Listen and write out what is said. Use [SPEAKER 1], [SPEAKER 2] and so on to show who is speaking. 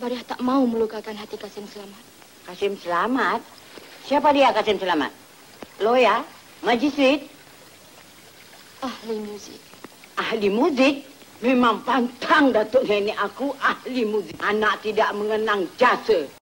[SPEAKER 1] Abariah tak mau melukakan hati Kasim Selamat.
[SPEAKER 2] Kasim Selamat? Siapa dia Kasim Selamat? Lawyer? Magistrate?
[SPEAKER 1] Ahli muzik.
[SPEAKER 2] Ahli muzik? Memang pantang Datuk Nenek aku ahli muzik. Anak tidak mengenang jasa.